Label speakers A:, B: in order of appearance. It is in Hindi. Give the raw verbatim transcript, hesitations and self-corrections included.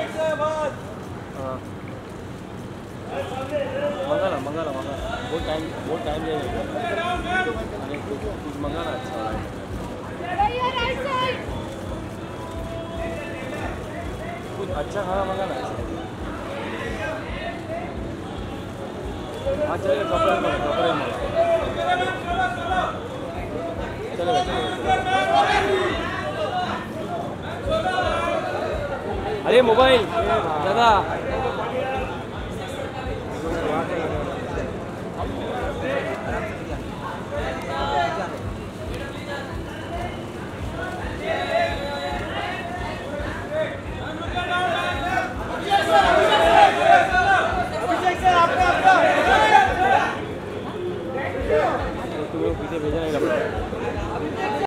A: मंगा ना मंगा ना मंगा बहुत टाइम बहुत टाइम लगेगा अरे कुछ कुछ मंगा ना अच्छा कुछ अच्छा खाना मंगा ना हाँ चलेगा कपड़े में कपड़े में चलेगा अरे मोबाइल दादा तुम्हें पीछे भेजा है